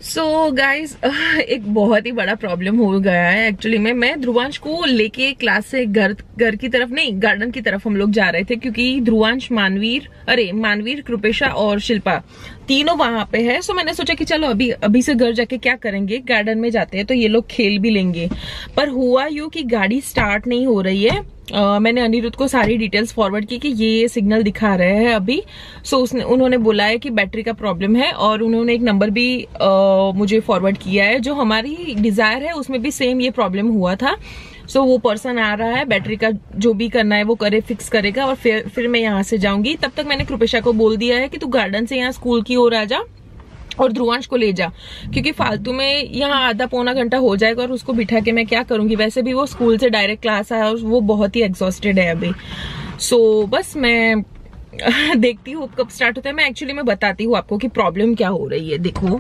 So guys एक बहुत ही बड़ा प्रॉब्लम हो गया है एक्चुअली में। मैं ध्रुवांश को लेके क्लास से घर की तरफ नहीं, गार्डन की तरफ हम लोग जा रहे थे, क्योंकि ध्रुवांश, मानवीर, कृपेशा और शिल्पा तीनों वहां पे है। सो मैंने सोचा कि चलो अभी से घर जाके क्या करेंगे, गार्डन में जाते हैं तो ये लोग खेल भी लेंगे। पर हुआ यूं कि गाड़ी स्टार्ट नहीं हो रही है। मैंने अनिरुद्ध को सारी डिटेल्स फॉरवर्ड की कि ये सिग्नल दिखा रहे हैं अभी। सो उन्होंने बोला है कि बैटरी का प्रॉब्लम है, और उन्होंने एक नंबर भी मुझे फॉरवर्ड किया है जो हमारी डिजायर है, उसमें भी सेम ये प्रॉब्लम हुआ था। सो वो पर्सन आ रहा है, बैटरी का जो भी करना है वो फिक्स करेगा, और फिर मैं यहाँ से जाऊंगी। तब तक मैंने कृपेशा को बोल दिया है कि तू गार्डन से यहाँ स्कूल की ओर आ जा और ध्रुवांश को ले जा, क्योंकि फालतू में यहाँ आधा पौना घंटा हो जाएगा और उसको बिठा के मैं क्या करूंगी। वैसे भी वो स्कूल से डायरेक्ट क्लास आया और वो बहुत ही एग्जॉस्टेड है अभी। सो बस मैं देखती हूँ कब स्टार्ट होता है। मैं एक्चुअली मैं बताती हूँ आपको कि प्रॉब्लम क्या हो रही है।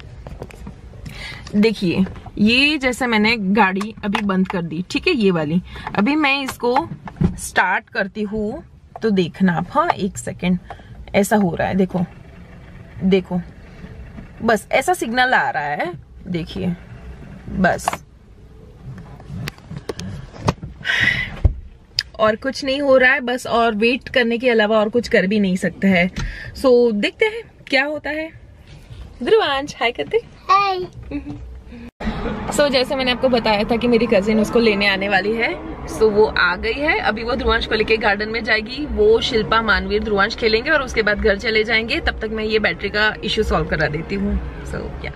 देखिए ये जैसे मैंने गाड़ी अभी बंद कर दी, ठीक है, ये वाली। अभी मैं इसको स्टार्ट करती हूँ तो देखना आप। हाँ, 1 सेकेंड, ऐसा हो रहा है, देखो बस ऐसा सिग्नल आ रहा है, देखिए बस, और कुछ नहीं हो रहा है बस। और वेट करने के अलावा और कुछ कर भी नहीं सकता है। सो देखते हैं क्या होता है। ध्रुवांश हाय करते। हाय। सो जैसे मैंने आपको बताया था कि मेरी कजिन उसको लेने आने वाली है। सो वो आ गई है। अभी वो ध्रुवांश को लेके गार्डन में जाएगी। वो शिल्पा, मानवीर, ध्रुवांश खेलेंगे और उसके बाद घर चले जाएंगे। तब तक मैं ये बैटरी का इश्यू सॉल्व करा देती हूँ। सो क्या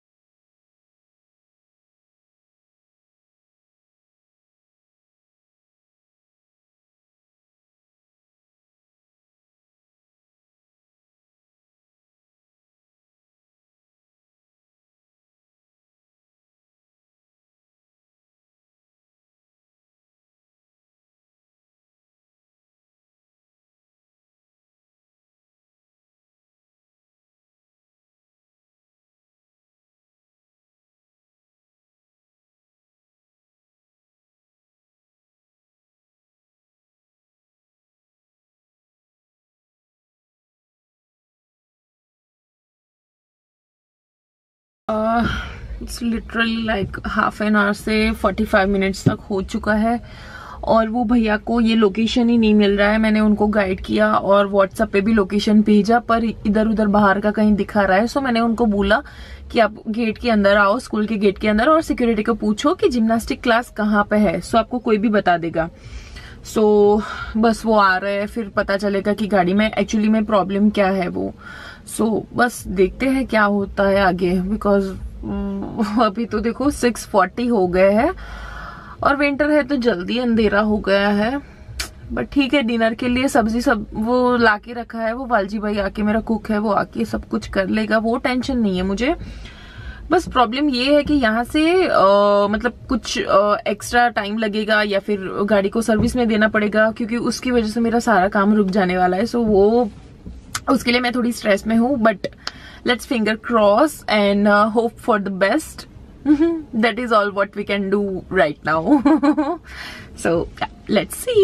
it's literally like half an hour से 45 मिनट्स तक हो चुका है, और वो भैया को ये लोकेशन ही नहीं मिल रहा है। मैंने उनको गाइड किया और व्हाट्सएप पे भी लोकेशन भेजा, पर इधर उधर बाहर का कहीं दिखा रहा है। सो मैंने उनको बोला कि आप गेट के अंदर आओ, स्कूल के गेट के अंदर, और सिक्योरिटी को पूछो कि जिम्नास्टिक क्लास कहाँ पे है। सो आपको कोई भी बता देगा। सो बस वो आ रहे हैं, फिर पता चलेगा कि गाड़ी में एक्चुअली में प्रॉब्लम क्या है वो। सो बस देखते हैं क्या होता है आगे, बिकॉज अभी तो देखो 6:40 हो गए हैं और विंटर है तो जल्दी अंधेरा हो गया है। बट ठीक है, डिनर के लिए सब्जी सब वो लाके रखा है। वो वालजी भाई आके, मेरा कुक है, वो आके सब कुछ कर लेगा, वो टेंशन नहीं है मुझे। बस प्रॉब्लम ये है कि यहाँ से मतलब कुछ एक्स्ट्रा टाइम लगेगा, या फिर गाड़ी को सर्विस में देना पड़ेगा, क्योंकि उसकी वजह से मेरा सारा काम रुक जाने वाला है। सो वो उसके लिए मैं थोड़ी स्ट्रेस में हूँ, but let's finger cross and hope for the best. That is all what we can do right now. So yeah, let's see.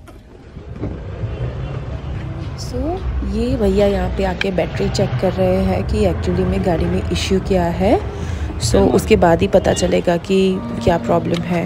So ये भैया यहाँ पे आके बैटरी चेक कर रहे हैं कि एक्चुअली में गाड़ी में इश्यू क्या है। So उसके बाद ही पता चलेगा कि क्या प्रॉब्लम है।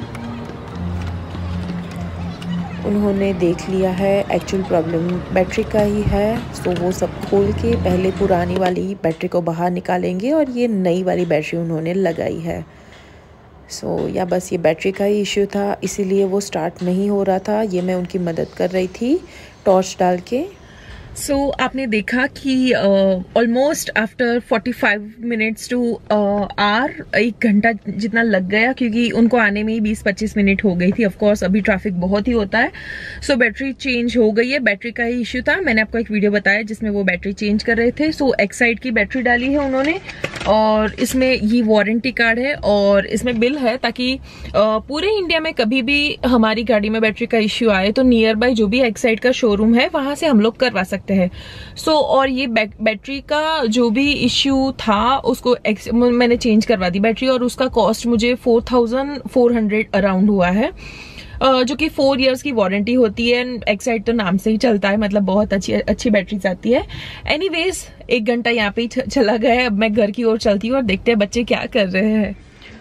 उन्होंने देख लिया है एक्चुअल प्रॉब्लम बैटरी का ही है। सो वो सब खोल के पहले पुरानी वाली बैटरी को बाहर निकालेंगे और ये नई वाली बैटरी उन्होंने लगाई है। सो या बस ये बैटरी का ही इश्यू था, इसीलिए वो स्टार्ट नहीं हो रहा था। ये मैं उनकी मदद कर रही थी टॉर्च डाल के। सो आपने देखा कि almost after 45 minutes to hour 1 घंटा जितना लग गया, क्योंकि उनको आने में ही 20-25 मिनट हो गई थी। ऑफ कोर्स अभी ट्रैफिक बहुत ही होता है। सो बैटरी चेंज हो गई है, बैटरी का ही इश्यू था। मैंने आपको एक वीडियो बताया जिसमें वो बैटरी चेंज कर रहे थे। सो एक्साइड की बैटरी डाली है उन्होंने, और इसमें ये वारंटी कार्ड है और इसमें बिल है, ताकि पूरे इंडिया में कभी भी हमारी गाड़ी में बैटरी का इश्यू आए तो नियर बाय जो भी एक्साइड का शोरूम है वहां से हम लोग करवा सकते हैं। सो और ये बैटरी का जो भी इश्यू था उसको मैंने चेंज करवा दी बैटरी, और उसका कॉस्ट मुझे 4400 अराउंड हुआ है। जो कि 4 इयर्स की वारंटी होती है। एक्साइड तो नाम से ही चलता है, मतलब बहुत अच्छी बैटरी जाती है। एनीवेज 1 घंटा यहाँ पे ही चला गया है। अब मैं घर की ओर चलती हूँ और देखते हैं बच्चे क्या कर रहे हैं।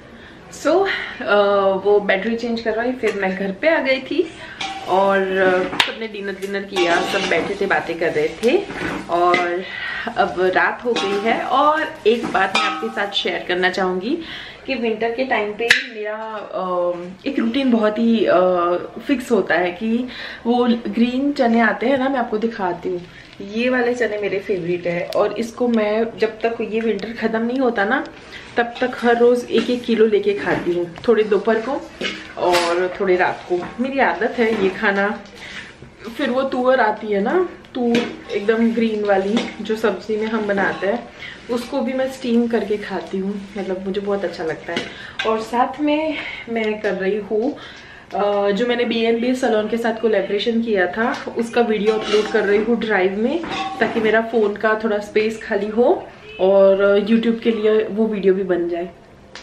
वो बैटरी चेंज कर रहा है, फिर मैं घर पे आ गई थी और सबने डिनर किया, सब बैठे थे, बातें कर रहे थे और अब रात हो गई है। और एक बात मैं आपके साथ शेयर करना चाहूँगी कि विंटर के टाइम पे मेरा एक रूटीन बहुत ही फिक्स होता है कि वो ग्रीन चने आते हैं ना, मैं आपको दिखाती हूँ। ये वाले चने मेरे फेवरेट है और इसको मैं जब तक ये विंटर ख़त्म नहीं होता ना तब तक हर रोज़ 1-1 किलो लेके खाती हूँ, थोड़े दोपहर को और थोड़े रात को। मेरी आदत है ये खाना। फिर वो तुअर आती है ना, तूर एकदम ग्रीन वाली जो सब्जी में हम बनाते हैं, उसको भी मैं स्टीम करके खाती हूँ, मतलब मुझे बहुत अच्छा लगता है। और साथ में मैं कर रही हूँ जो मैंने B&B सलोन के साथ कोलैबोरेशन किया था, उसका वीडियो अपलोड कर रही हूँ ड्राइव में, ताकि मेरा फ़ोन का थोड़ा स्पेस खाली हो और यूट्यूब के लिए वो वीडियो भी बन जाए।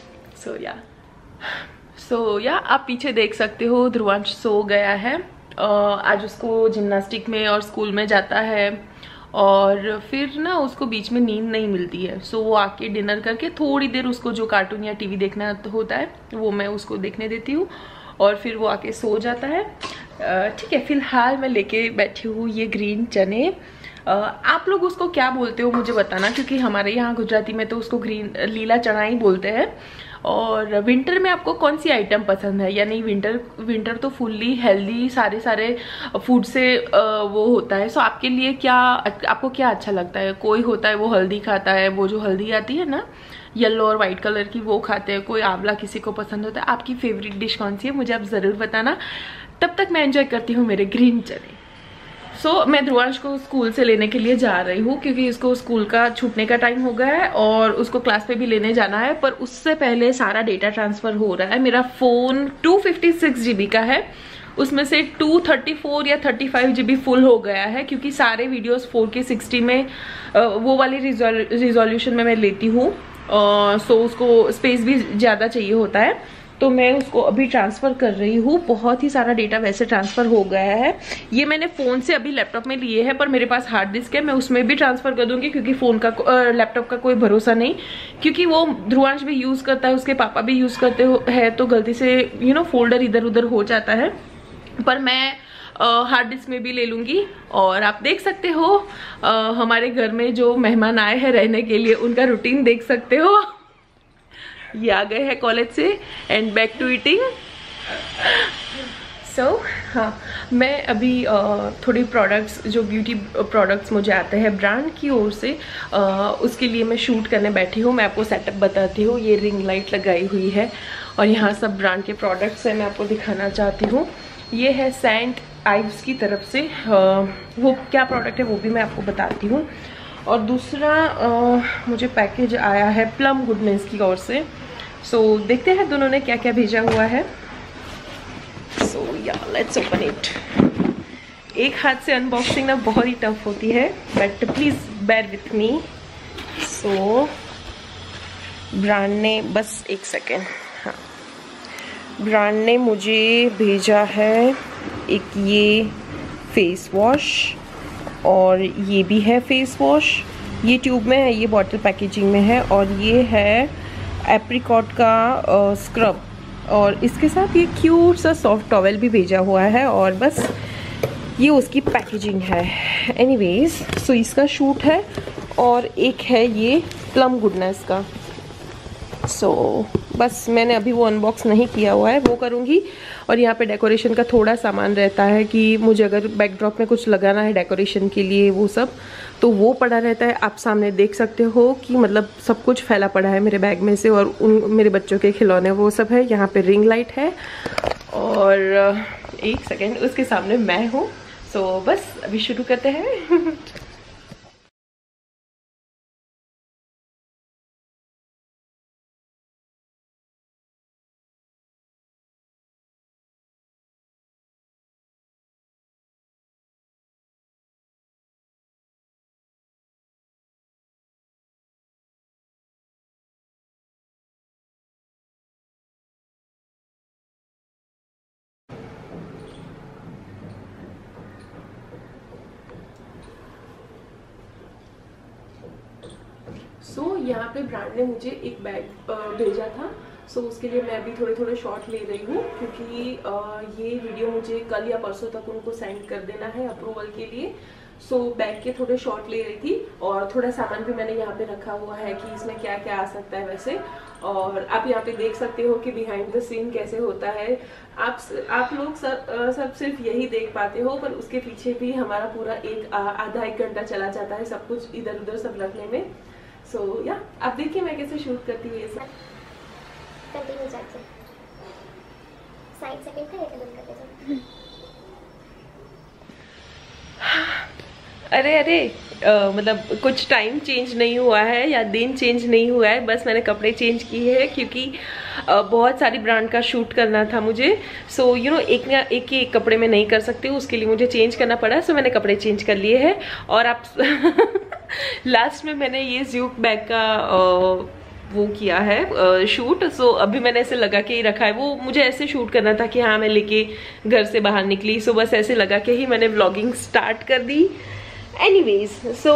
सो या आप पीछे देख सकते हो ध्रुवांश सो गया है। आज उसको जिम्नास्टिक में और स्कूल में जाता है और फिर ना उसको बीच में नींद नहीं मिलती है। सो वो आके डिनर करके थोड़ी देर उसको जो कार्टून या टीवी देखना होता है वो मैं उसको देखने देती हूँ और फिर वो आके सो जाता है। ठीक है, फिलहाल मैं लेके बैठी हूँ ये ग्रीन चने। आप लोग उसको क्या बोलते हो मुझे बताना, क्योंकि हमारे यहाँ गुजराती में तो उसको ग्रीन लीला चना ही बोलते हैं। और विंटर में आपको कौन सी आइटम पसंद है या नहीं? विंटर तो फुल्ली हेल्दी सारे फूड से वो होता है। सो आपके लिए क्या, आपको क्या अच्छा लगता है? कोई होता है वो हल्दी खाता है, वो जो हल्दी आती है ना येलो और वाइट कलर की, वो खाते हैं। कोई आंवला किसी को पसंद होता है। आपकी फेवरेट डिश कौन सी है मुझे आप ज़रूर बताना। तब तक मैं एंजॉय करती हूँ मेरे ग्रीन चने। मैं ध्रुवांश को स्कूल से लेने के लिए जा रही हूँ क्योंकि उसको स्कूल का छूटने का टाइम हो गया है और उसको क्लास पे भी लेने जाना है। पर उससे पहले सारा डेटा ट्रांसफर हो रहा है। मेरा फ़ोन 256 GB का है, उसमें से 234 या 35 GB फुल हो गया है क्योंकि सारे वीडियोस 4K 60 में वो वाली रिजोल्यूशन में मैं लेती हूँ। उसको स्पेस भी ज़्यादा चाहिए होता है, तो मैं उसको अभी ट्रांसफ़र कर रही हूँ। बहुत ही सारा डेटा वैसे ट्रांसफ़र हो गया है। ये मैंने फ़ोन से अभी लैपटॉप में लिए है, पर मेरे पास हार्ड डिस्क है, मैं उसमें भी ट्रांसफ़र कर दूँगी क्योंकि फ़ोन का लैपटॉप का कोई भरोसा नहीं, क्योंकि वो ध्रुवांश भी यूज़ करता है, उसके पापा भी यूज़ करते हैं, तो गलती से फोल्डर इधर उधर हो जाता है। पर मैं हार्ड डिस्क में भी ले लूँगी। और आप देख सकते हो हमारे घर में जो मेहमान आए हैं रहने के लिए, उनका रूटीन देख सकते हो। ये आ गए हैं कॉलेज से एंड बैक टू ईटिंग। हाँ, मैं अभी थोड़ी प्रोडक्ट्स, जो ब्यूटी प्रोडक्ट्स मुझे आते हैं ब्रांड की ओर से, उसके लिए मैं शूट करने बैठी हूँ। मैं आपको सेटअप बताती हूँ। ये रिंग लाइट लगाई हुई है और यहाँ सब ब्रांड के प्रोडक्ट्स हैं, मैं आपको दिखाना चाहती हूँ। ये है सेंट आइव्स की तरफ से, वो क्या प्रोडक्ट है वो भी मैं आपको बताती हूँ। और दूसरा मुझे पैकेज आया है प्लम गुडनेस की ओर से। देखते हैं दोनों ने क्या क्या भेजा हुआ है। Let's open it. एक हाथ से अनबॉक्सिंग ना बहुत ही टफ होती है, but please bear with me. Brand ने, बस एक सेकेंड, हाँ, ब्रांड ने मुझे भेजा है एक ये फेस वॉश और ये भी है फेस वॉश। ये ट्यूब में है, ये बॉटल पैकेजिंग में है। और ये है एप्रिकॉट का स्क्रब और इसके साथ ये क्यूट सा सॉफ्ट टॉवेल भी भेजा हुआ है। और बस ये उसकी पैकेजिंग है। एनीवेज, इसका शूट है और एक है ये प्लम गुडनेस का। बस मैंने अभी वो अनबॉक्स नहीं किया हुआ है, वो करूँगी। और यहाँ पे डेकोरेशन का थोड़ा सामान रहता है कि मुझे अगर बैकड्रॉप में कुछ लगाना है डेकोरेशन के लिए, वो सब तो वो पड़ा रहता है। आप सामने देख सकते हो कि मतलब सब कुछ फैला पड़ा है मेरे बैग में से, और मेरे बच्चों के खिलौने वो सब है। यहाँ पे रिंग लाइट है और एक सेकेंड, उसके सामने मैं हूँ। बस अभी शुरू करते हैं। सो यहाँ पे ब्रांड ने मुझे एक बैग भेजा था। सो उसके लिए मैं अभी थोड़े थोड़े शॉट ले रही हूँ, क्योंकि ये वीडियो मुझे कल या परसों तक उनको सेंड कर देना है अप्रूवल के लिए। सो बैग के थोड़े शॉट ले रही थी, और थोड़ा सामान भी मैंने यहाँ पे रखा हुआ है कि इसमें क्या क्या आ सकता है वैसे। और आप यहाँ पे देख सकते हो कि बिहाइंड द सीन कैसे होता है। आप लोग सब सिर्फ यही देख पाते हो, पर उसके पीछे भी हमारा पूरा आधा एक घंटा चला जाता है सब कुछ इधर उधर सब रखने में। सो या आप देखिए मैं कैसे शूट करती हूँ ये सब। कंटिन्यू जाके साइड सेकंड का ये बंद कर देते हैं। अरे मतलब कुछ टाइम चेंज नहीं हुआ है या दिन चेंज नहीं हुआ है, बस मैंने कपड़े चेंज किए हैं क्योंकि बहुत सारी ब्रांड का शूट करना था मुझे। सो यू नो एक ही कपड़े में नहीं कर सकती हूँ, उसके लिए मुझे चेंज करना पड़ा। सो मैंने कपड़े चेंज कर लिए हैं। और आप लास्ट में मैंने ये ज़्यूक बैग का वो किया है शूट। सो अभी मैंने ऐसे लगा के ही रखा है। वो मुझे ऐसे शूट करना था कि हाँ मैं लेके घर से बाहर निकली। सो बस ऐसे लगा के ही मैंने व्लॉगिंग स्टार्ट कर दी। एनीवेज सो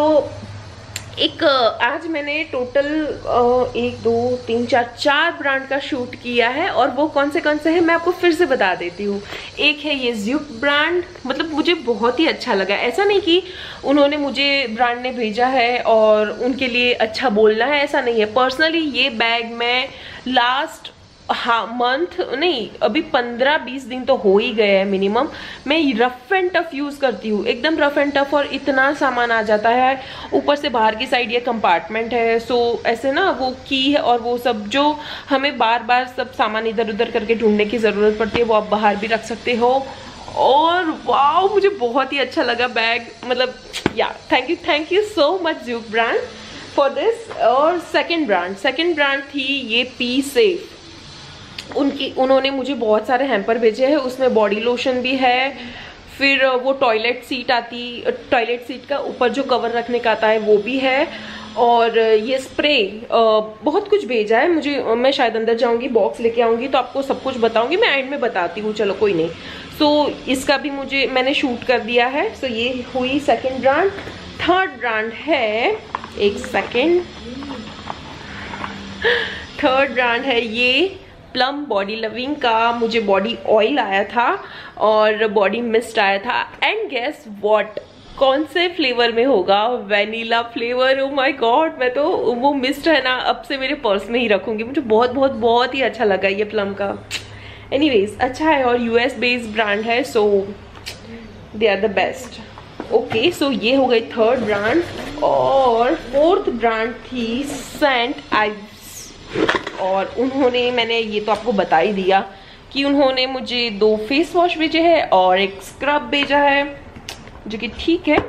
आज मैंने टोटल 1 2 3 4 ब्रांड का शूट किया है। और वो कौन से हैं मैं आपको फिर से बता देती हूँ। एक है ये ज़्यूक ब्रांड, मतलब मुझे बहुत ही अच्छा लगा। ऐसा नहीं कि उन्होंने मुझे ब्रांड ने भेजा है और उनके लिए अच्छा बोलना है, ऐसा नहीं है। पर्सनली ये बैग मैं लास्ट मंथ नहीं, अभी 15-20 दिन तो हो ही गए हैं मिनिमम, मैं रफ एंड टफ यूज करती हूँ, एकदम रफ एंड टफ। और इतना सामान आ जाता है, ऊपर से बाहर की साइड ये कंपार्टमेंट है। सो ऐसे ना वो की है और वो सब जो हमें बार बार सब सामान इधर उधर करके ढूंढने की जरूरत पड़ती है, वो आप बाहर भी रख सकते हो। और वाओ मुझे बहुत ही अच्छा लगा बैग, मतलब या थैंक यू सो मच ज़्यूक ब्रांड फॉर दिस। और सेकेंड ब्रांड थी ये पी सेफ। उन्होंने मुझे बहुत सारे हैम्पर भेजे हैं, उसमें बॉडी लोशन भी है, फिर वो टॉयलेट सीट का ऊपर जो कवर रखने का आता है वो भी है, और ये स्प्रे बहुत कुछ भेजा है मुझे। मैं शायद अंदर जाऊंगी, बॉक्स लेके आऊंगी तो आपको सब कुछ बताऊंगी। मैं एंड में बताती हूँ, चलो कोई नहीं। सो इसका भी मैंने शूट कर दिया है। सो ये हुई सेकेंड ब्रांड। थर्ड ब्रांड है, एक सेकेंड, थर्ड ब्रांड है ये प्लम बॉडी लविंग का। मुझे बॉडी ऑयल आया था और बॉडी मिस्ट आया था, एंड गेस व्हाट, कौन से फ्लेवर में होगा? Vanilla flavour. Oh my god, मैं तो वो मिस्ट है ना अब से मेरे पर्स में ही रखूंगी। मुझे बहुत ही अच्छा लगा ये प्लम का। एनीवेज अच्छा है, और यूएस बेस्ड ब्रांड है, so they are the best. Okay so ये हो गई थर्ड ब्रांड। और फोर्थ ब्रांड थी सेंट आइव्स, और उन्होंने, मैंने ये तो आपको बता ही दिया कि उन्होंने मुझे 2 फेस वॉश भेजे हैं और एक स्क्रब भेजा है, जो कि ठीक है।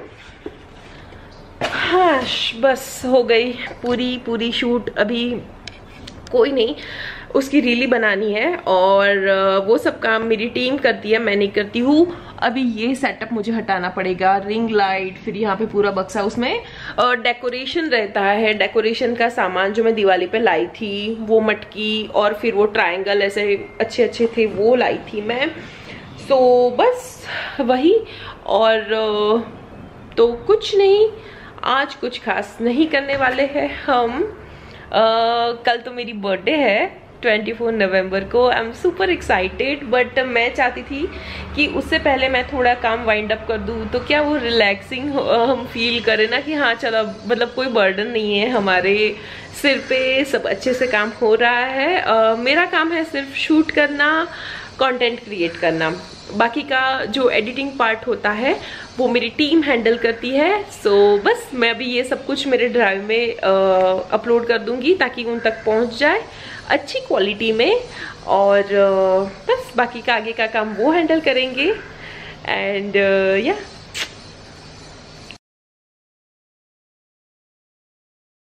हाँ बस हो गई पूरी शूट। अभी कोई नहीं, उसकी रीली बनानी है और वो सब काम मेरी टीम करती है, मैं नहीं करती हूँ। अभी ये सेटअप मुझे हटाना पड़ेगा, रिंग लाइट, फिर यहाँ पे पूरा बक्सा, उसमें डेकोरेशन रहता है, डेकोरेशन का सामान जो मैं दिवाली पे लाई थी, वो मटकी और फिर वो ट्रायंगल ऐसे अच्छे थे, वो लाई थी मैं। सो बस वही, और तो कुछ नहीं, आज कुछ खास नहीं करने वाले हैं हम। कल तो मेरी बर्थडे है 24 नवंबर को। I am super excited, but मैं चाहती थी कि उससे पहले मैं थोड़ा काम वाइंड अप कर दूँ, तो क्या वो रिलैक्सिंग हम फील करें ना कि हाँ चलो, मतलब कोई बर्डन नहीं है हमारे सिर पे, सब अच्छे से काम हो रहा है। मेरा काम है सिर्फ शूट करना, कंटेंट क्रिएट करना, बाकी का जो एडिटिंग पार्ट होता है वो मेरी टीम हैंडल करती है। सो बस मैं अभी ये सब कुछ मेरे ड्राइव में अपलोड कर दूंगी ताकि उन तक पहुंच जाए अच्छी क्वालिटी में, और बस बाकी का आगे का काम वो हैंडल करेंगे। एंड या